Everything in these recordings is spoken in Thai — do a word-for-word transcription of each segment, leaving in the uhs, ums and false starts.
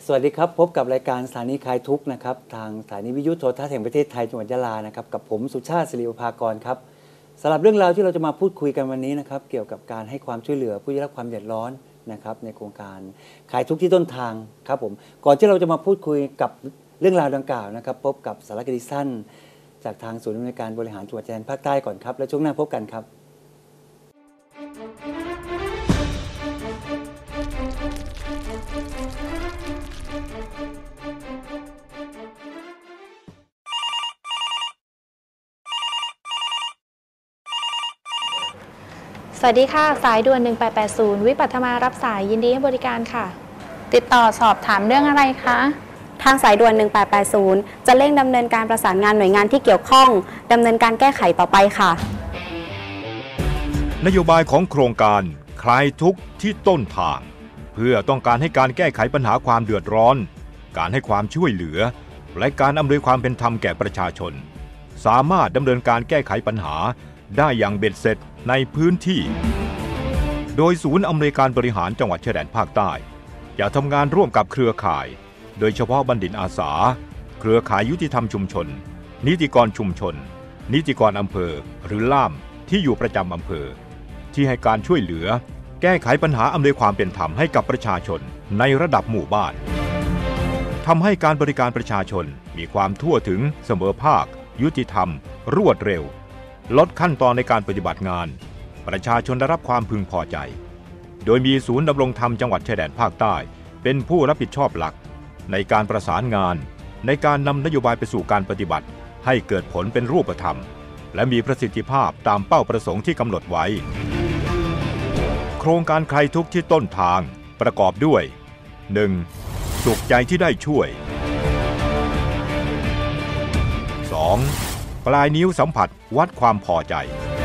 สวัสดีครับพบกับรายการสถานีคลายทุกข์นะครับทางสถานีวิทยุโทรทัศน์แห่งประเทศไทยจังหวัดยะลานะครับกับผมสุชาติศิริภากรครับสำหรับเรื่องราวที่เราจะมาพูดคุยกันวันนี้นะครับเกี่ยวกับการให้ความช่วยเหลือผู้ได้รับความเดือดร้อนนะครับในโครงการคลายทุกข์ที่ต้นทางครับผมก่อนที่เราจะมาพูดคุยกับเรื่องราวดังกล่าวนะครับพบกับสารคดีสั้นจากทางศูนย์อำนวยการบริหารจังหวัดชายแดนภาคใต้ก่อนครับและช่วงหน้าพบกันครับสวัสดีค่ะสายด่วนหนึ่งแปดแปดศูนย์วิปัทมารับสายยินดีให้บริการค่ะติดต่อสอบถามเรื่องอะไรคะทางสายด่วนหนึ่งแปดแปดศูนย์จะเร่งดำเนินการประสานงานหน่วยงานที่เกี่ยวข้องดำเนินการแก้ไขต่อไปค่ะนโยบายของโครงการคลายทุกข์ที่ต้นทางเพื่อต้องการให้การแก้ไขปัญหาความเดือดร้อนการให้ความช่วยเหลือและการอำนวยความเป็นธรรมแก่ประชาชนสามารถดำเนินการแก้ไขปัญหาได้อย่างเบ็ดเสร็จในพื้นที่โดยศูนย์อำนวยการบริหารจังหวัดชายแดนภาคใต้จะทำงานร่วมกับเครือข่ายโดยเฉพาะบัณฑิตอาสาเครือข่ายยุติธรรมชุมชนนิติกรชุมชนนิติกรอำเภอหรือล่ามที่อยู่ประจำอำเภอที่ให้การช่วยเหลือแก้ไขปัญหาอำนวยความเป็นธรรมให้กับประชาชนในระดับหมู่บ้านทำให้การบริการประชาชนมีความทั่วถึงเสมอภาคยุติธรรมรวดเร็วลดขั้นตอนในการปฏิบัติงานประชาชนได้รับความพึงพอใจโดยมีศูนย์ดำรงธรรมจังหวัดชายแดนภาคใต้เป็นผู้รับผิดชอบหลักในการประสานงานในการนำนโยบายไปสู่การปฏิบัติให้เกิดผลเป็นรูปธรรมและมีประสิทธิภาพตามเป้าประสงค์ที่กำหนดไว้โครงการคลายทุกข์ที่ต้นทางประกอบด้วย หนึ่ง. สุขใจที่ได้ช่วย สอง. ปลายนิ้วสัมผัสวัดความพอใจ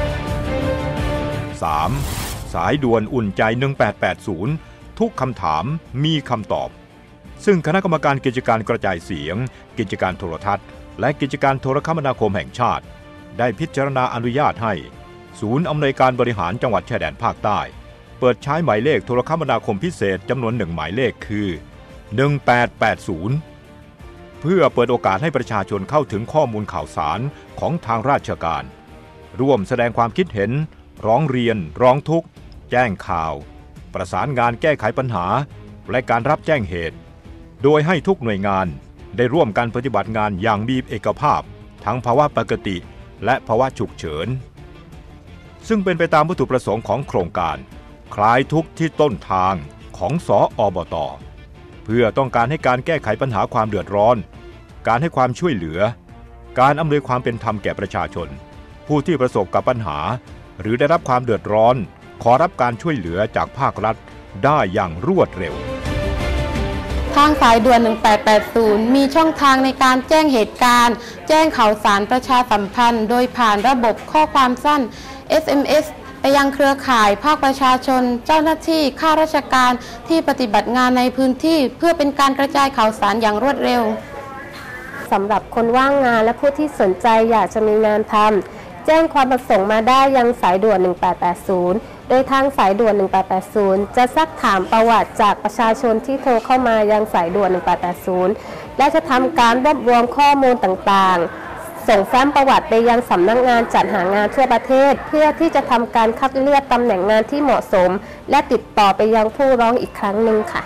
สาม. สายด่วนอุ่นใจหนึ่งแปดแปดศูนย์ทุกคำถามมีคำตอบซึ่งคณะกรรมการกิจการกระจายเสียงกิจการโทรทัศน์และกิจการโทรคมนาคมแห่งชาติได้พิจารณาอนุญาตให้ศูนย์อำนวยการบริหารจังหวัดชายแดนภาคใต้เปิดใช้หมายเลขโทรคมนาคมพิเศษจำนวนหนึ่งหมายเลขคือหนึ่งแปดแปดศูนย์เพื่อเปิดโอกาสให้ประชาชนเข้าถึงข้อมูลข่าวสารของทางราชการร่วมแสดงความคิดเห็นร้องเรียนร้องทุกข์แจ้งข่าวประสานงานแก้ไขปัญหาและการรับแจ้งเหตุโดยให้ทุกหน่วยงานได้ร่วมกันปฏิบัติงานอย่างมีเอกภาพทั้งภาวะปกติและภาวะฉุกเฉินซึ่งเป็นไปตามวัตถุประสงค์ของโครงการคลายทุกข์ที่ต้นทางของสอบต.เพื่อต้องการให้การแก้ไขปัญหาความเดือดร้อนการให้ความช่วยเหลือการอำนวยความเป็นธรรมแก่ประชาชนผู้ที่ประสบกับปัญหาหรือได้รับความเดือดร้อนขอรับการช่วยเหลือจากภาครัฐได้อย่างรวดเร็วทางสายด่วนหนึ่งแปดแปดศูนย์มีช่องทางในการแจ้งเหตุการณ์แจ้งข่าวสารประชาสัมพันธ์โดยผ่านระบบข้อความสั้น เอส เอ็ม เอส ไปยังเครือข่ายภาคประชาชนเจ้าหน้าที่ข้าราชการที่ปฏิบัติงานในพื้นที่เพื่อเป็นการกระจายข่าวสารอย่างรวดเร็วสำหรับคนว่างงานและผู้ที่สนใจอยากจะมีงานทำแจ้งความประสงค์มาได้ยังสายด่วนหนึ่งแปดแปดศูนย์โดยทางสายด่วนหนึ่งแปดแปดศูนย์จะซักถามประวัติจากประชาชนที่โทรเข้ามายังสายด่วนหนึ่งแปดแปดศูนย์และจะทำการรวบรวมข้อมูลต่างๆส่งแฟ้มประวัติไปยังสำนักงานจัดหางานทั่วประเทศเพื่อที่จะทำการคัดเลือกตำแหน่งงานที่เหมาะสมและติดต่อไปยังผู้ร้องอีกครั้งหนึ่งค่ะ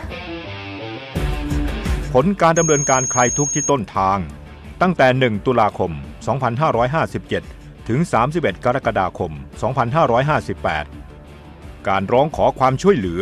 ผลการดำเนินการคลายทุกข์ที่ต้นทางตั้งแต่หนึ่งตุลาคมสองพันห้าร้อยห้าสิบเจ็ดถึงสามสิบเอ็ดกรกฎาคมสองพันห้าร้อยห้าสิบแปดการร้องขอความช่วยเหลือ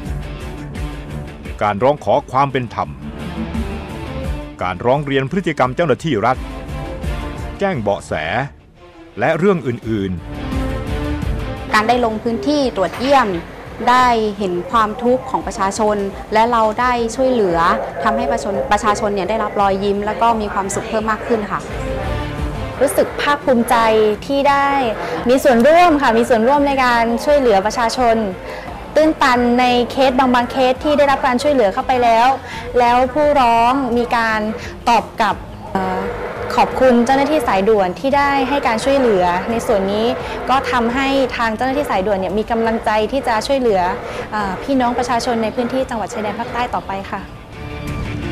การร้องขอความเป็นธรรมการร้องเรียนพฤติกรรมเจ้าหน้าที่รัฐแจ้งเบาะแสและเรื่องอื่นๆการได้ลงพื้นที่ตรวจเยี่ยมได้เห็นความทุกข์ของประชาชนและเราได้ช่วยเหลือทำให้ประชาชนประชาชนเนี่ยได้รับรอยยิ้มแล้วก็มีความสุขเพิ่มมากขึ้นค่ะรู้สึกภาคภูมิใจที่ได้มีส่วนร่วมค่ะมีส่วนร่วมในการช่วยเหลือประชาชนตื้นตันในเคสบางบางเคสที่ได้รับการช่วยเหลือเข้าไปแล้วแล้วผู้ร้องมีการตอบกลับขอบคุณเจ้าหน้าที่สายด่วนที่ได้ให้การช่วยเหลือในส่วนนี้ก็ทำให้ทางเจ้าหน้าที่สายด่วนเนี่ยมีกำลังใจที่จะช่วยเหลือพี่น้องประชาชนในพื้นที่จังหวัดชายแดนภาคใต้ต่อไปค่ะ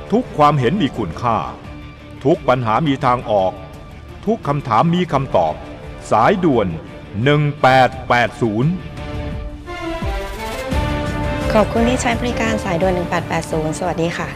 ทุกความเห็นมีคุณค่าทุกปัญหามีทางออกทุกคำถามมีคำตอบสายด่วนหนึ่งแปดแปดศูนย์ขอบคุณที่ใช้บริการสายด่วนหนึ่งแปดแปดศูนย์สวัสดีค่ะ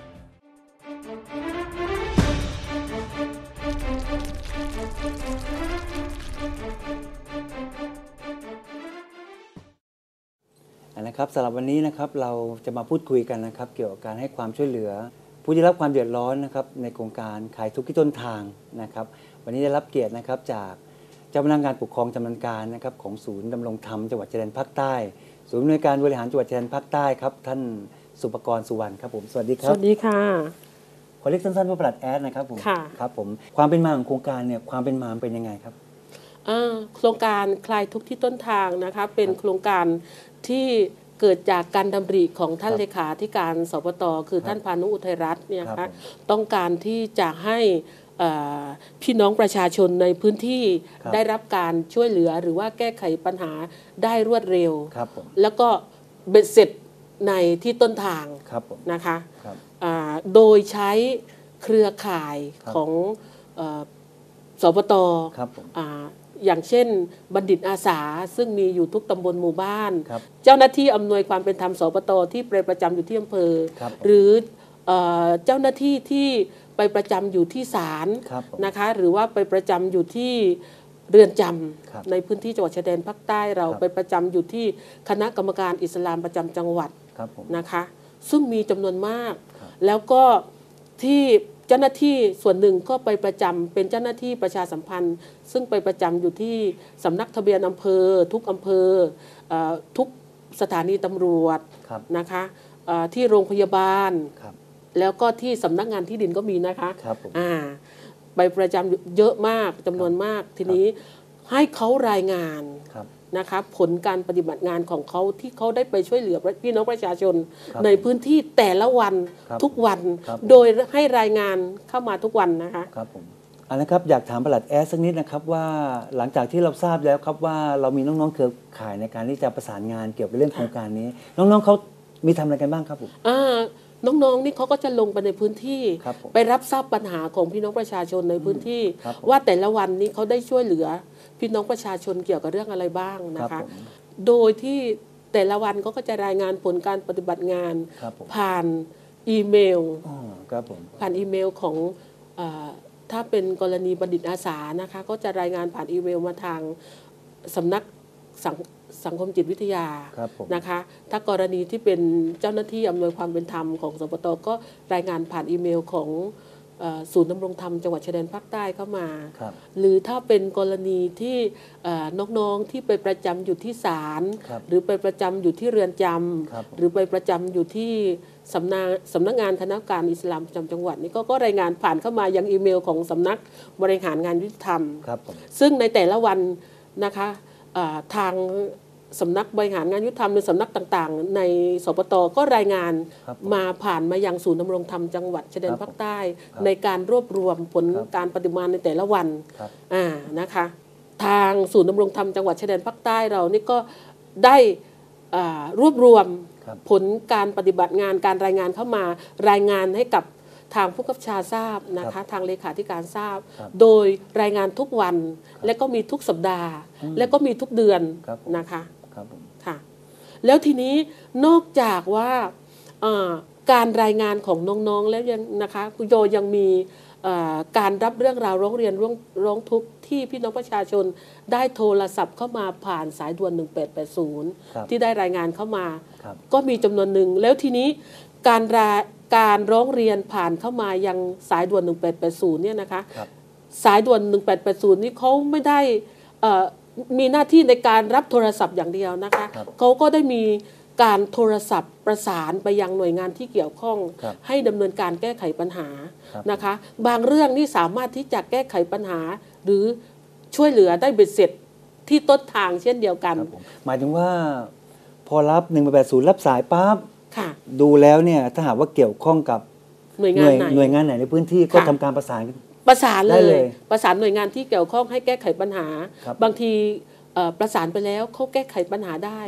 นะครับสำหรับวันนี้นะครับเราจะมาพูดคุยกันนะครับเกี่ยวกับการให้ความช่วยเหลือผู้ได้รับความเดือดร้อนนะครับในโครงการขายทุกข์ที่ต้นทางนะครับวันนี้ได้รับเกียรตินะครับจากเจ้าพนักงานปกครองชำนาญการนะครับของศูนย์ดำรงธรรมจังหวัดชายแดนภาคใต้ศูนย์อำนวยการบริหารจังหวัดชายแดนภาคใต้ครับท่านสุปกรณ์สุวรรณครับผมสวัสดีครับสวัสดีค่ะขอเรียกสั้นๆว่าปลัดแอดนะครับผมค่ะครับผมความเป็นมาของโครงการเนี่ยความเป็นมาเป็นยังไงครับโครงการคลายทุกข์ที่ต้นทางนะคะเป็นโครงการที่เกิดจากการดำริของท่านเลขาธิการสปต.คือท่านพานุอุทัยรัตน์เนี่ยค่ะต้องการที่จะให้พี่น้องประชาชนในพื้นที่ได้รับการช่วยเหลือหรือว่าแก้ไขปัญหาได้รวดเร็วแล้วก็เบ็ดเสร็จในที่ต้นทางนะคะโดยใช้เครือข่ายของสปต.อย่างเช่นบัณฑิตอาสาซึ่งมีอยู่ทุกตำบลหมู่บ้านเจ้าหน้าที่อำนวยความเป็นธรรมสปต.ที่ไปประจำอยู่ที่อำเภอหรือเจ้าหน้าที่ที่ไปประจำอยู่ที่ศาลนะคะหรือว่าไปประจำอยู่ที่เรือนจำในพื้นที่จังหวัดชายแดนภาคใต้เราไปประจำอยู่ที่คณะกรรมการอิสลามประจำจังหวัดนะคะซึ่งมีจำนวนมากแล้วก็ที่เจ้าหน้าที่ส่วนหนึ่งก็ไปประจำเป็นเจ้าหน้าที่ประชาสัมพันธ์ซึ่งไปประจำอยู่ที่สำนักทะเบียนอำเภอทุกอำเภอทุกสถานีตำรวจนะคะที่โรงพยาบาลแล้วก็ที่สำนักงานที่ดินก็มีนะคะไปประจำเยอะมากจำนวนมากทีนี้ให้เขารายงานนะคะผลการปฏิบัติงานของเขาที่เขาได้ไปช่วยเหลือพี่น้องประชาชนในพื้นที่แต่ละวันทุกวันโดยให้รายงานเข้ามาทุกวันนะคะครับผมอันนะครับอยากถามปลัดแอดสักนิดนะครับว่าหลังจากที่เราทราบแล้วครับว่าเรามีน้องๆเครือข่ายในการที่จะประสานงานเกี่ยวกับเรื่องโครงการนี้น้องๆเขามีทำอะไรกันบ้างครับผมน้องๆนี่เขาก็จะลงไปในพื้นที่ไปรับทราบปัญหาของพี่น้องประชาชนในพื้นที่ว่าแต่ละวันนี้เขาได้ช่วยเหลือพี่น้องประชาชนเกี่ยวกับเรื่องอะไรบ้างนะคะโดยที่แต่ละวันเขาก็จะรายงานผลการปฏิบัติงานผ่านอีเมลผ่านอีเมลของถ้าเป็นกรณีบัณฑิตอาสานะคะก็จะรายงานผ่านอีเมลมาทางสำนักสังสังคมจิตวิทยานะคะถ้ากรณีที่เป็นเจ้าหน้าที่อำนวยความเป็นธรรมของสปต.ก็รายงานผ่านอีเมลของศูนย์ดำรงธรรมจังหวัดชายแดนภาคใต้เข้ามาหรือถ้าเป็นกรณีที่น้องๆที่ไปประจำอยู่ที่ศาลหรือไปประจำอยู่ที่เรือนจำหรือไปประจำอยู่ที่สำนักสำนักงานคณะกรรมการอิสลามประจำจังหวัดนี่ก็ก็รายงานผ่านเข้ามายังอีเมลของสำนักบริหารงานยุติธรรมซึ่งในแต่ละวันนะคะทางสำนักบริหารงานยุติธรรมหรือสำนักต่างๆในสปต.ก็รายงานมาผ่านมายังศูนย์ดำรงธรรมจังหวัดชายแดนภาคใต้ในการรวบรวมผลการปฏิบัติงานในแต่ละวันนะคะทางศูนย์ดำรงธรรมจังหวัดชายแดนภาคใต้เรานี่ก็ได้รวบรวมผลการปฏิบัติงานการรายงานเข้ามารายงานให้กับทางผู้กำกับชาทราบนะคะทางเลขาธิการทราบโดยรายงานทุกวันและก็มีทุกสัปดาห์และก็มีทุกเดือนนะคะค่ะแล้วทีนี้นอกจากว่าการรายงานของน้องๆแล้วยังนะคะคุณโยยังมีการรับเรื่องราวร้องเรียนร้องร้องทุกข์ที่พี่น้องประชาชนได้โทรศัพท์เข้ามาผ่านสายด่วนหนึ่งแปดแปดศูนย์ที่ได้รายงานเข้ามาก็มีจำนวนหนึ่งแล้วทีนี้การรายการร้องเรียนผ่านเข้ามายังสายด่วนหนึ่งแปดแปดศูนย์เนี่ยนะคะสายด่วนหนึ่งแปดแปดศูนย์นี่เขาไม่ได้มีหน้าที่ในการรับโทรศัพท์อย่างเดียวนะคะเขาก็ได้มีการโทรศัพท์ประสานไปยังหน่วยงานที่เกี่ยวข้องให้ดำเนินการแก้ไขปัญหานะคะบางเรื่องนี่สามารถที่จะแก้ไขปัญหาหรือช่วยเหลือได้เบ็ดเสร็จที่ต้นทางเช่นเดียวกันหมายถึงว่าพอรับหนึ่งแปดแปดศูนย์รับสายปั๊บดูแล้วเนี่ยถ้าหากว่าเกี่ยวข้องกับหน่วยงานไหนหน่วยงานไหนในพื้นที่ก็ทำการประสานประสานเลยประสานหน่วยงานที่เกี่ยวข้องให้แก้ไขปัญหาบางทีประสานไปแล้วเขาแก้ไขปัญหาได้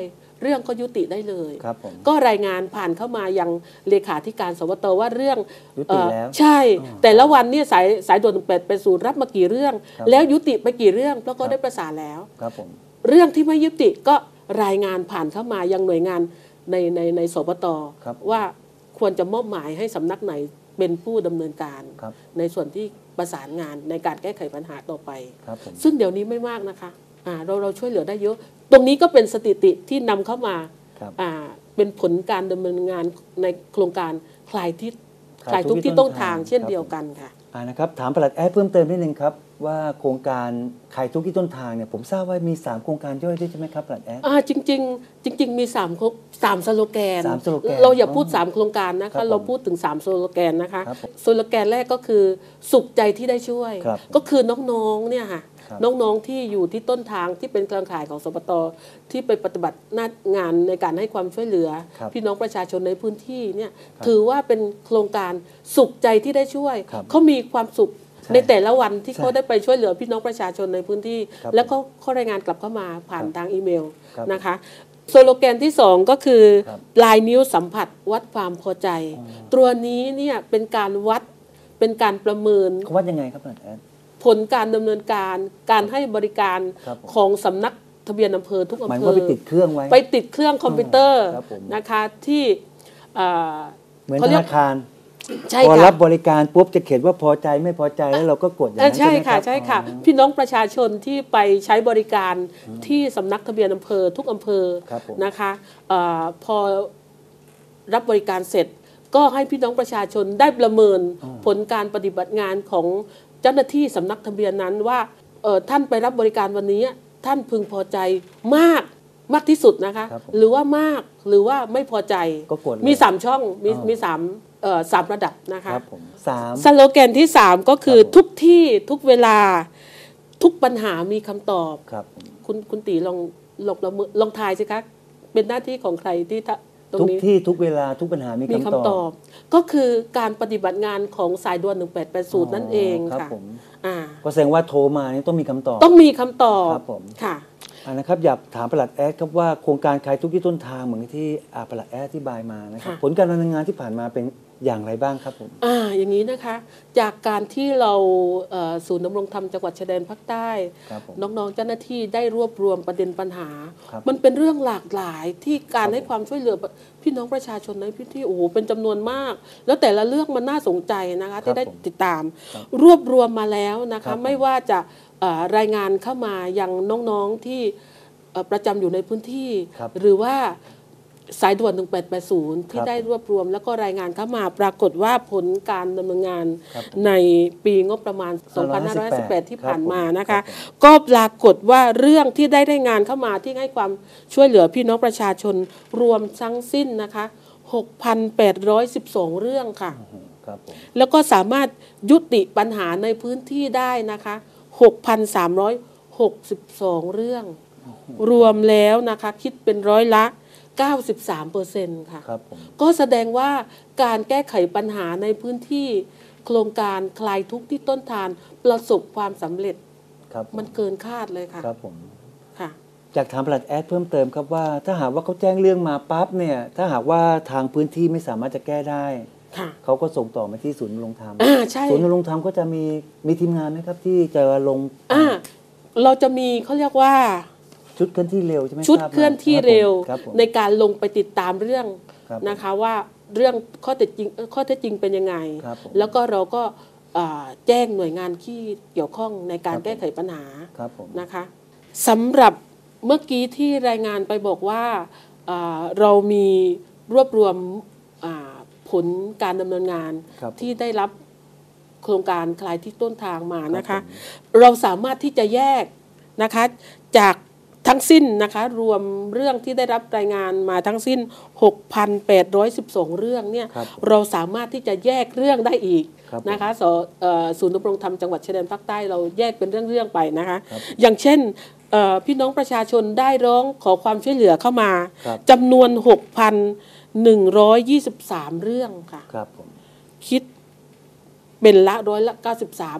เรื่องก็ยุติได้เลยครับผมก็รายงานผ่านเข้ามายังเลขาธิการสวตว่าเรื่องยุติแล้วใช่แต่ละวันเนี่ยสายสายด่วนหนึ่งแปดแปดศูนย์รับมากี่เรื่อง แล้วยุติไปกี่เรื่องแล้วก็ได้ประสานแล้วครับผมเรื่องที่ไม่ยุติก็รายงานผ่านเข้ามายังหน่วยงานในในในสปตว่าควรจะมอบหมายให้สำนักไหนเป็นผู้ดำเนินการ ในส่วนที่ประสานงานในการแก้ไขปัญหาต่อไปซึ่งเดี๋ยวนี้ไม่มากนะคะอ่าเราเราช่วยเหลือได้เยอะตรงนี้ก็เป็นสถิติที่นำเข้ามาอ่าเป็นผลการดำเนินงานในโครงการคลายที่คลายทุกข์ที่ต้นทางเช่นเดียวกันค่ะอ่านะครับถามปลัดแอดเพิ่มเติมนิดนึงครับว่าโครงการคลายทุกข์ที่ต้นทางเนี่ยผมทราบว่ามีสามโครงการย่อยด้วยใช่ไหมครับปลัดแอดอ่าจริงๆจริงๆมีสามสามสโลแกนสามสโลแกนเราอย่าพูดสามโครงการนะคะเราพูดถึงสามสโลแกนนะคะสโลแกนแรกก็คือสุขใจที่ได้ช่วยก็คือน้องๆเนี่ยค่ะน้องๆที่อยู่ที่ต้นทางที่เป็นเครือข่ายของสปตที่ไปปฏิบัติหน้างานในการให้ความช่วยเหลือพี่น้องประชาชนในพื้นที่เนี่ยถือว่าเป็นโครงการสุขใจที่ได้ช่วยเขามีความสุขในแต่ละวันที่เขาได้ไปช่วยเหลือพี่น้องประชาชนในพื้นที่แล้วก็เขารายงานกลับเข้ามาผ่านทางอีเมลนะคะสโลแกนที่สองก็คือปลายนิ้วสัมผัสวัดความพอใจตัวนี้เนี่ยเป็นการวัดเป็นการประเมินเขาวัดยังไงครับปลัดแอดผลการดำเนินการการให้บริการของสำนักทะเบียนอำเภอทุกอำเภอไปติดเครื่องไว้ไปติดเครื่องคอมพิวเตอร์นะคะที่เหมือนธนาคารพอรับบริการปุ๊บจะเขียนว่าพอใจไม่พอใจแล้วเราก็กดอย่างนั้นใช่ไหมครับใช่ค่ะพี่น้องประชาชนที่ไปใช้บริการที่สำนักทะเบียนอำเภอทุกอำเภอนะคะพอรับบริการเสร็จก็ให้พี่น้องประชาชนได้ประเมินผลการปฏิบัติงานของเจ้าหน้าที่สำนักทะเบียนนั้นว่าท่านไปรับบริการวันนี้ท่านพึงพอใจมากมากที่สุดนะคะหรือว่ามากหรือว่าไม่พอใจมีสามช่องมีมีสามเอ่อสามระดับนะคะสโลแกนที่สามก็คือทุกที่ทุกเวลาทุกปัญหามีคำตอบคุณคุณตีลองลองลองทายสิคะเป็นหน้าที่ของใครที่ทุกที่ทุกเวลาทุกปัญหามีคำตอบก็คือการปฏิบัติงานของสายด่วนหนึ่งแปดแปดศูนย์นั่นเองค่ะก็แสดงว่าโทรมานี่ต้องมีคำตอบต้องมีคำตอบค่ะนะครับอยากถามปลัดแอดครับว่าโครงการคลายทุกข์ที่ต้นทางเหมือนที่ปลัดแอดอธิบายมานะครับผลการดำเนินงานที่ผ่านมาเป็นอย่างไรบ้างครับผมอ่าอย่างนี้นะคะจากการที่เราศูนย์ดำรงธรรมจังหวัดชายแดนภาคใต้น้องๆเจ้าหน้าที่ได้รวบรวมประเด็นปัญหามันเป็นเรื่องหลากหลายที่การให้ความช่วยเหลือพี่น้องประชาชนในพื้นที่โอ้โหเป็นจำนวนมากแล้วแต่ละเรื่องมันน่าสนใจนะคะที่ได้ติดตามรวบรวมมาแล้วนะคะไม่ว่าจะรายงานเข้ามายังน้องๆที่ประจำอยู่ในพื้นที่หรือว่าสายด่วนหนึ่งแปดแปดศูนย์ที่ได้รวบรวมแล้วก็รายงานเข้ามาปรากฏว่าผลการดำเนินงานในปีงบประมาณสองพันห้าร้อยสิบแปดที่ผ่านมานะคะก็ปรากฏว่าเรื่องที่ได้รายงานเข้ามาที่ให้ความช่วยเหลือพี่น้องประชาชนรวมทั้งสิ้นนะคะ หกพันแปดร้อยสิบสอง เรื่องค่ะแล้วก็สามารถยุติปัญหาในพื้นที่ได้นะคะ หกพันสามร้อยหกสิบสอง เรื่องรวมแล้วนะคะคิดเป็นร้อยละเก้าสิบสามเปอร์เซ็นต์ ค่ะก็แสดงว่าการแก้ไขปัญหาในพื้นที่โครงการคลายทุกข์ที่ต้นทานประสบความสำเร็จมันเกินคาดเลยค่ะครับผมค่ะจากถามปลัดแอดเพิ่มเติมครับว่าถ้าหากว่าเขาแจ้งเรื่องมาปั๊บเนี่ยถ้าหากว่าทางพื้นที่ไม่สามารถจะแก้ได้เขาก็ส่งต่อมาที่ศูนย์ดำรงธรรมศูนย์ดำรงธรรมก็จะมีมีทีมงานนะครับที่จะลงเราจะมีเขาเรียกว่าชุดเคลื่อนที่เร็วใช่ไหมชุดเคลื่อนที่เร็วในการลงไปติดตามเรื่องนะคะว่าเรื่องข้อเท็จจริงข้อเท็จจริงเป็นยังไงแล้วก็เราก็แจ้งหน่วยงานที่เกี่ยวข้องในการแก้ไขปัญหานะคะสำหรับเมื่อกี้ที่รายงานไปบอกว่าเรามีรวบรวมผลการดำเนินงานที่ได้รับโครงการคลายที่ต้นทางมานะคะเราสามารถที่จะแยกนะคะจากทั้งสิ้นนะคะรวมเรื่องที่ได้รับรายงานมาทั้งสิ้น หกพันแปดร้อยสิบสอง เรื่องเนี่ยเราสามารถที่จะแยกเรื่องได้อีกนะคะศูนย์ดำรงธรรมจังหวัดชายแดนภาคใต้เราแยกเป็นเรื่องๆไปนะคะอย่างเช่นพี่น้องประชาชนได้ร้องขอความช่วยเหลือเข้ามาจำนวน หกพันหนึ่งร้อยยี่สิบสาม เรื่องค่ะคิดเป็นละร้อยละเก้าสิบสาม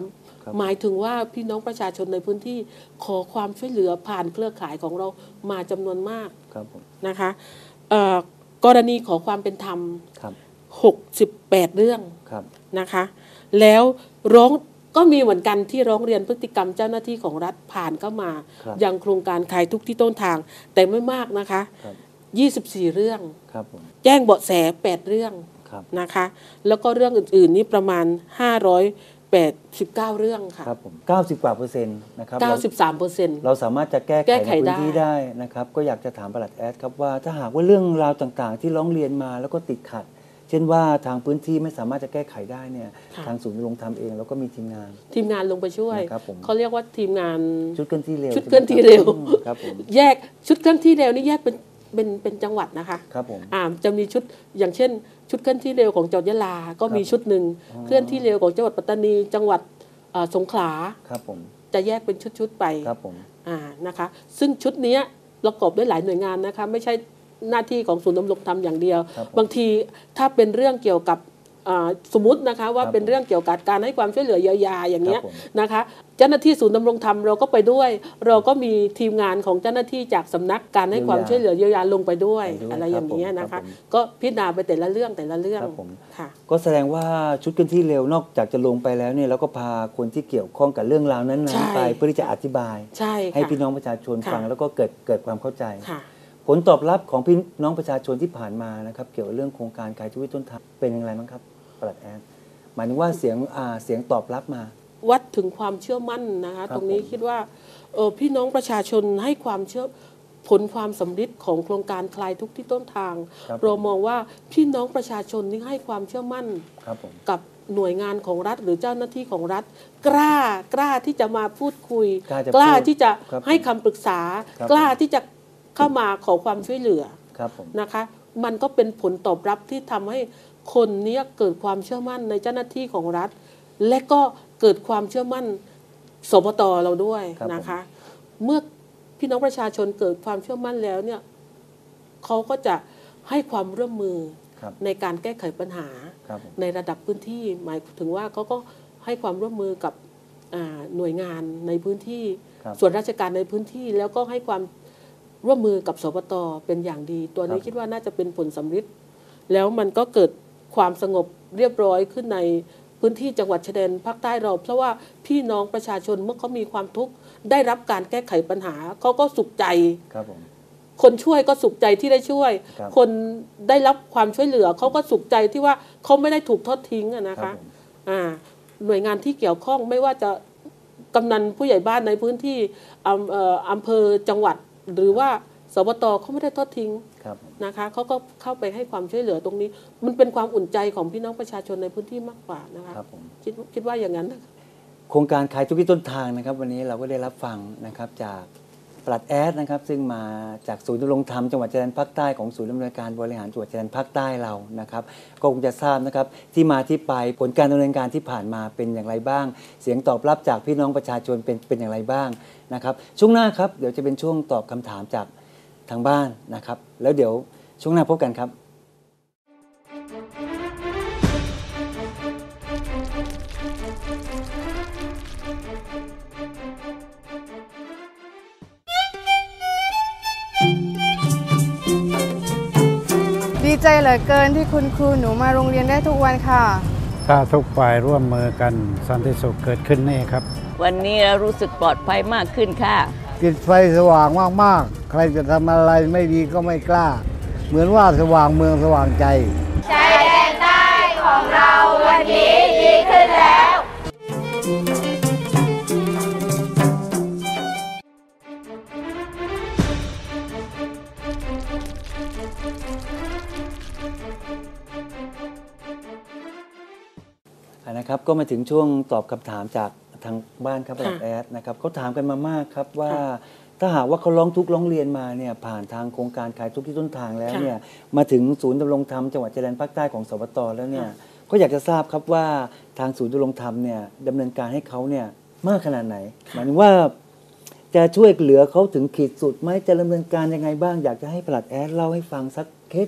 หมายถึงว่าพี่น้องประชาชนในพื้นที่ขอความช่วยเหลือผ่านเครือข่ายของเรามาจำนวนมากนะคะกรณีขอความเป็นธรรมหกสิบแปดเรื่องนะคะแล้วร้องก็มีเหมือนกันที่ร้องเรียนพฤติกรรมเจ้าหน้าที่ของรัฐผ่านเข้ามายังโครงการคลายทุกข์ที่ต้นทางแต่ไม่มากนะคะยี่สิบสี่เรื่องแจ้งเบาะแสแปดเรื่องนะคะแล้วก็เรื่องอื่นๆนี่ประมาณห้าร้อยแปดสิบเก้าเรื่องค่ะครับผมเก้าสิบกว่าเปอร์เซ็นต์นะครับเก้าสิบสามเปอร์เซ็นต์เราสามารถจะแก้ไขในพื้นที่ได้นะครับก็อยากจะถามปลัดแอดครับว่าถ้าหากว่าเรื่องราวต่างๆที่ร้องเรียนมาแล้วก็ติดขัดเช่นว่าทางพื้นที่ไม่สามารถจะแก้ไขได้เนี่ยทางศูนย์ดำรงธรรมเองแล้วก็มีทีมงานทีมงานลงไปช่วยเขาเรียกว่าทีมงานชุดเคลื่อนที่เร็วชุดเคลื่อนที่เร็วครับผมแยกชุดเคลื่อนที่เร็วนี่แยกเป็นเป็นเป็นจังหวัดนะคะครับผมอ่าจะมีชุดอย่างเช่นชุดเคลื่อนที่เร็วของจังหวัดยะลาก็มีชุดหนึ่งเคลื่อนที่เร็วของจังหวัดปัตตานีจังหวัดสงขลาครับผมจะแยกเป็นชุดๆไปครับผมอ่านะคะซึ่งชุดนี้ประกอบด้วยหลายหน่วยงานนะคะไม่ใช่หน้าที่ของศูนย์ดำรงธรรมอย่างเดียวบางทีถ้าเป็นเรื่องเกี่ยวกับสมมุตินะคะว่าเป็นเรื่องเกี่ยวกับการให้ความช่วยเหลือเยียวยาอย่างเงี้ยนะคะเจ้าหน้าที่ศูนย์ดำรงธรรมเราก็ไปด้วยเราก็มีทีมงานของเจ้าหน้าที่จากสำนักการให้ความช่วยเหลือเยียวยาลงไปด้วยอะไรอย่างเงี้ยนะคะก็พิจารณาไปแต่ละเรื่องแต่ละเรื่องค่ะก็แสดงว่าชุดเคลื่อนที่เร็วนอกจากจะลงไปแล้วเนี่ยเราก็พาคนที่เกี่ยวข้องกับเรื่องราวนั้นๆไปเพื่อที่จะอธิบายให้พี่น้องประชาชนฟังแล้วก็เกิดเกิดความเข้าใจผลตอบรับของพี่น้องประชาชนที่ผ่านมานะครับเกี่ยวกับเรื่องโครงการคลายทุกข์ต้นทางเป็นอย่างไรบ้างครับปลัดแอดหมายถึงว่าเสียงอ่าเสียงตอบรับมาวัดถึงความเชื่อมั่นนะคะตรงนี้คิดว่าเออพี่น้องประชาชนให้ความเชื่อผลความสำเร็จของโครงการคลายทุกข์ที่ต้นทางเรามองว่าพี่น้องประชาชนที่ให้ความเชื่อมั่นกับหน่วยงานของรัฐหรือเจ้าหน้าที่ของรัฐกล้ากล้าที่จะมาพูดคุยกล้าที่จะให้คำปรึกษากล้าที่จะเข้ามาขอความช่วยเหลือนะคะมันก็เป็นผลตอบรับที่ทำให้คนนี้เกิดความเชื่อมั่นในเจ้าหน้าที่ของรัฐและก็เกิดความเชื่อมั่นสปต.เราด้วยนะคะเมื่อพี่น้องประชาชนเกิดความเชื่อมั่นแล้วเนี่ยเขาก็จะให้ความร่วมมือในการแก้ไขปัญหาในระดับพื้นที่หมายถึงว่าเขาก็ให้ความร่วมมือกับหน่วยงานในพื้นที่ส่วนราชการในพื้นที่แล้วก็ให้ความร่วมมือกับสปต.เป็นอย่างดีตัวนี้คิดว่าน่าจะเป็นผลสำเร็จแล้วมันก็เกิดความสงบเรียบร้อยขึ้นในพื้นที่จังหวัดชายแดนภาคใต้เราเพราะว่าพี่น้องประชาชนเมื่อเขามีความทุกข์ได้รับการแก้ไขปัญหาเขาก็สุขใจครับผมคนช่วยก็สุขใจที่ได้ช่วย คนได้รับความช่วยเหลือเขาก็สุขใจที่ว่าเขาไม่ได้ถูกทอดทิ้งนะคะอ่าหน่วยงานที่เกี่ยวข้องไม่ว่าจะกำนันผู้ใหญ่บ้านในพื้นที่อำเภอจังหวัดหรือว่าสปต.เขาไม่ได้ทอดทิ้งนะคะเขาก็เข้าไปให้ความช่วยเหลือตรงนี้มันเป็นความอุ่นใจของพี่น้องประชาชนในพื้นที่มากกว่านะคะคิดคิดว่าอย่างนั้นโครงการคลายทุกข์ที่ต้นทางนะครับวันนี้เราก็ได้รับฟังนะครับจากปลัดแอดนะครับซึ่งมาจากศูนย์ดำรงธรรมจังหวัดชายแดนภาคใต้ของศูนย์ดำเนินการบริหารจังหวัดชายแดนภาคใต้เรานะครับก็คงจะทราบนะครับที่มาที่ไปผลการดำเนินการที่ผ่านมาเป็นอย่างไรบ้างเสียงตอบรับจากพี่น้องประชาชนเป็นเป็นอย่างไรบ้างนะครับช่วงหน้าครับเดี๋ยวจะเป็นช่วงตอบคำถามจากทางบ้านนะครับแล้วเดี๋ยวช่วงหน้าพบกันครับดีใจเหลือเกินที่คุณครูหนูมาโรงเรียนได้ทุกวันค่ะถ้าทุกฝ่ายร่วมมือกันสันติสุขเกิดขึ้นแน่ครับวันนี้รู้สึกปลอดภัยมากขึ้นค่ะติดไฟสว่างมากๆใครจะทำอะไรไม่ดีก็ไม่กล้าเหมือนว่าสว่างเมืองสว่างใจชายแดนใต้ของเราวันนี้ดีขึ้นแล้วนะครับก็มาถึงช่วงตอบคำถามจากทางบ้านครับปลัดแอดนะครับเขาถามกันมามากครับว่าถ้าหากว่าเขาร้องทุกข์ร้องเรียนมาเนี่ยผ่านทางโครงการคลายทุกข์ที่ต้นทางแล้วเนี่ยมาถึงศูนย์ดำรงธรรมจังหวัดชายแดนภาคใต้ของสปต.แล้วเนี่ยก็อยากจะทราบครับว่าทางศูนย์ดำรงธรรมเนี่ยดำเนินการให้เขาเนี่ยมากขนาดไหนหมายถึงว่าจะช่วยเหลือเขาถึงขีดสุดไหมจะดำเนินการยังไงบ้างอยากจะให้ปลัดแอดเล่าให้ฟังสักเคสหนึ่ง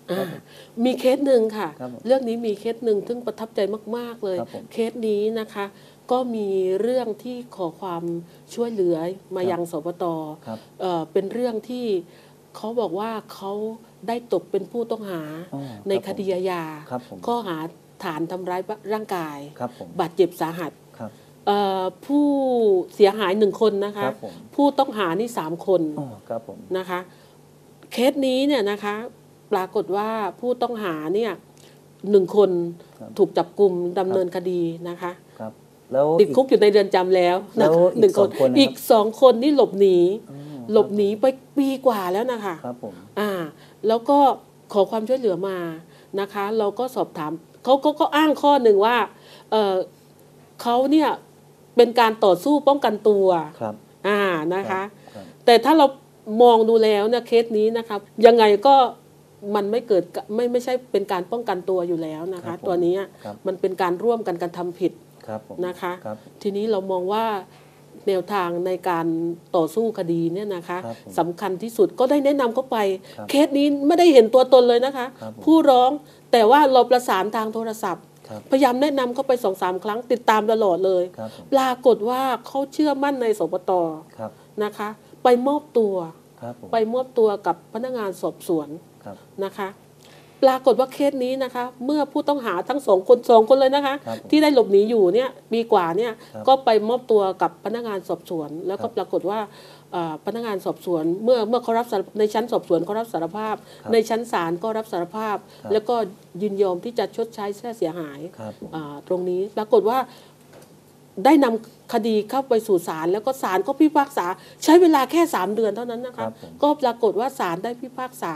มีเคสหนึ่งค่ะเรื่องนี้มีเคสหนึ่งซึ่งประทับใจมากๆเลยเคสนี้นะคะก็มีเรื่องที่ขอความช่วยเหลือมายังสปต.เอ่อเป็นเรื่องที่เขาบอกว่าเขาได้ตกเป็นผู้ต้องหาในคดีอาญาข้อหาฐานทำร้ายร่างกายบาดเจ็บสาหัสผู้เสียหายหนึ่งคนนะคะผู้ต้องหานี่สามคนนะคะเคสนี้เนี่ยนะคะปรากฏว่าผู้ต้องหาเนี่ยหนึ่งคนถูกจับกุมดำเนินคดีนะคะติดคุกอยู่ในเรือนจำแล้วหนึ่งคนอีกสองคนนี่หลบหนีหลบหนีไปปีกว่าแล้วนะคะอ่าแล้วก็ขอความช่วยเหลือมานะคะเราก็สอบถามเขาก็ก็อ้างข้อหนึ่งว่าเออเขาเนี่ยเป็นการต่อสู้ป้องกันตัวอ่านะคะแต่ถ้าเรามองดูแล้วเนี่ยเคสนี้นะคะยังไงก็มันไม่เกิดไม่ไม่ใช่เป็นการป้องกันตัวอยู่แล้วนะคะตัวนี้มันเป็นการร่วมกันการทำผิดนะคะทีนี้เรามองว่าแนวทางในการต่อสู้คดีเนี่ยนะคะสำคัญที่สุดก็ได้แนะนำเข้าไปเคสนี้ไม่ได้เห็นตัวตนเลยนะคะผู้ร้องแต่ว่าเราประสานทางโทรศัพท์พยายามแนะนำเข้าไปสองสามครั้งติดตามตลอดเลยปรากฏว่าเขาเชื่อมั่นในสปต.นะคะไปมอบตัวไปมอบตัวกับพนักงานสอบสวนนะคะปรากฏว่าเคสนี้นะคะเมื่อผู้ต้องหาทั้งสองคนสองคนเลยนะคะที่ได้หลบหนีอยู่เนี่ยปีกว่าเนี่ยก็ไปมอบตัวกับพนักงานสอบสวนแล้วก็ปรากฏว่าพนักงานสอบสวนเมื่อเมื่อเขารับในชั้นสอบสวนเขารับสารภาพในชั้นศาลก็รับสารภาพแล้วก็ยินยอมที่จะชดใช้ค่าเสียหายตรงนี้ปรากฏว่าได้นำคดีเข้าไปสู่ศาลแล้วก็ศาลก็พิพากษาใช้เวลาแค่สามเดือนเท่านั้นนะคะก็ปรากฏว่าศาลได้พิพากษา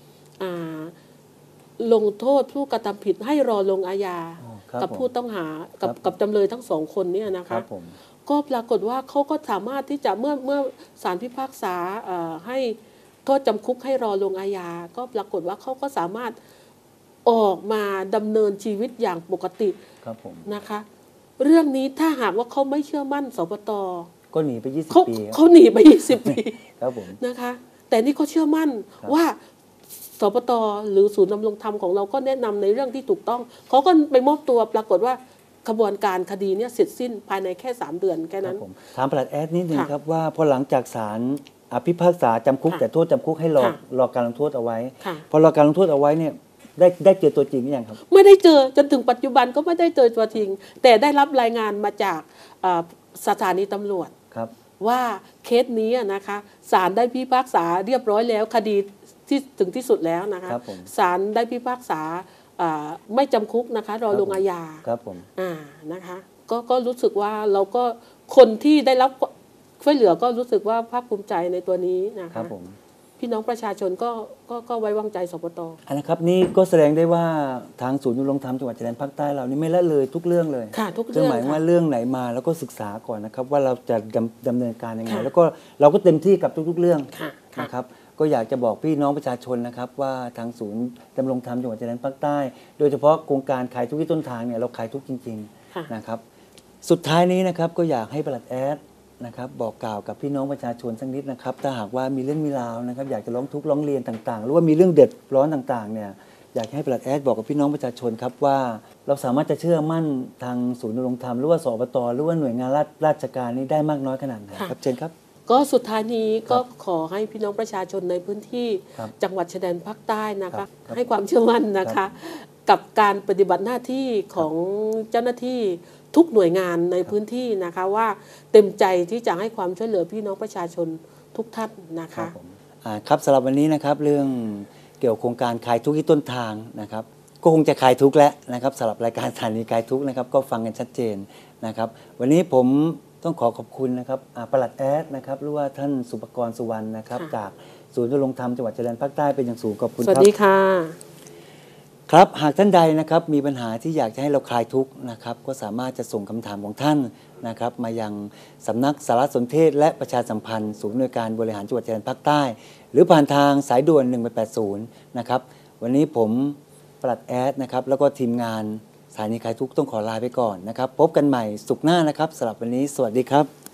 ลงโทษผู้กระทำผิดให้รอลงอาญากับผู้ต้องหากับกับจำเลยทั้งสองคนเนี่ยนะคะก็ปรากฏว่าเขาก็สามารถที่จะเมื่อเมื่อศาลพิพากษาให้โทษจำคุกให้รอลงอาญาก็ปรากฏว่าเขาก็สามารถออกมาดำเนินชีวิตอย่างปกตินะคะเรื่องนี้ถ้าหากว่าเขาไม่เชื่อมั่นสปต. ก็หนีไปยี่สิบปีเขาหนีไปยี่สิบปีนะคะแต่นี่เขาเชื่อมั่นว่าสปต.หรือศูนย์ดำรงธรรมของเราก็แนะนำในเรื่องที่ถูกต้องเขาก็ไปมอบตัวปรากฏว่ากระบวนการคดีเนี่ยเสร็จสิ้นภายในแค่สามเดือนแค่นั้นถามปลัดแอดนิดนึงครับว่าพอหลังจากศาลพิพากษาจำคุกแต่โทษจำคุกให้รอรอการลงโทษเอาไว้พอรอการลงโทษเอาไว้เนี่ยได้ได้เจอตัวจริงหรือยังครับไม่ได้เจอจนถึงปัจจุบันก็ไม่ได้เจอตัวจริงแต่ได้รับรายงานมาจากสถานีตำรวจว่าเคสนี้นะคะศาลได้พิพากษาเรียบร้อยแล้วคดีที่ถึงที่สุดแล้วนะคะศาลได้พิพากษาไม่จำคุกนะคะรอลงอาญาครับผมอ่านะคะก็ก็รู้สึกว่าเราก็คนที่ได้รับช่วยเหลือก็รู้สึกว่าภาคภูมิใจในตัวนี้นะคะพี่น้องประชาชนก็ก็ก็ไว้วางใจสปต. อันนะครับนี่ก็แสดงได้ว่าทางศูนย์ดำรงธรรมจังหวัดชายแดนภาคใต้เรานี่ไม่ละเลยทุกเรื่องเลยค่ะทุกเรื่องหมายว่าเรื่องไหนมาแล้วก็ศึกษาก่อนนะครับว่าเราจะดำเนินการยังไงแล้วก็เราก็เต็มที่กับทุกๆเรื่องนะครับก็อยากจะบอกพี่น้องประชาชนนะครับว่าทางศูนย์ดำรงธรรมจังหวัดชายแดนภาคใต้โดยเฉพาะโครงการขายทุกที่ต้นทางเนี่ยเราขายทุกจริงๆนะครับสุดท้ายนี้นะครับก็อยากให้ปลัดแอดนะครับบอกกล่าวกับพี่น้องประชาชนสักนิดนะครับถ้าหากว่ามีเรื่องมีราวนะครับอยากจะร้องทุกข์ร้องเรียนต่างๆหรือว่ามีเรื่องเดือดร้อนต่างๆเนี่ยอยากให้ปลัดแอดบอกกับพี่น้องประชาชนครับว่าเราสามารถจะเชื่อมั่นทางศูนย์ดำรงธรรมหรือว่าสปต.หรือว่าหน่วยงานราชการนี้ได้มากน้อยขนาดไหนครับเชิญครับก็สุดท้ายนี้ก็ขอให้พี่น้องประชาชนในพื้นที่จังหวัดชายแดนภาคใต้นะคะให้ความเชื่อมั่นนะคะกับการปฏิบัติหน้าที่ของเจ้าหน้าที่ทุกหน่วยงานในพื้นที่นะคะว่าเต็มใจที่จะให้ความช่วยเหลือพี่น้องประชาชนทุกท่านนะคะครับสำหรับวันนี้นะครับเรื่องเกี่ยวกับโครงการคลายทุกข์ที่ต้นทางนะครับก็คงจะคลายทุกข์แล้วนะครับสำหรับรายการสถานีคลายทุกข์นะครับก็ฟังกันชัดเจนนะครับวันนี้ผมต้องขอขอบคุณนะครับปลัดแอดนะครับหรือว่าท่านสุปกรณ์สุวรรณนะครับจากศูนย์ดำรงธรรมจังหวัดชายแดนภาคใต้เป็นอย่างสูงขอบคุณครับสวัสดีค่ะครับหากท่านใดนะครับมีปัญหาที่อยากจะให้เราคลายทุกข์นะครับก็สามารถจะส่งคำถามของท่านนะครับมายังสำนักสารสนเทศและประชาสัมพันธ์ศูนย์อำนวยการบริหารจังหวัดชายแดนภาคใต้หรือผ่านทางสายด่วนหนึ่งแปดแปดศูนย์นะครับวันนี้ผมปลัดแอดนะครับแล้วก็ทีมงานสถานีคลายทุกข์ต้องขอลาไปก่อนนะครับพบกันใหม่ศุกร์หน้านะครับสำหรับวันนี้สวัสดีครับ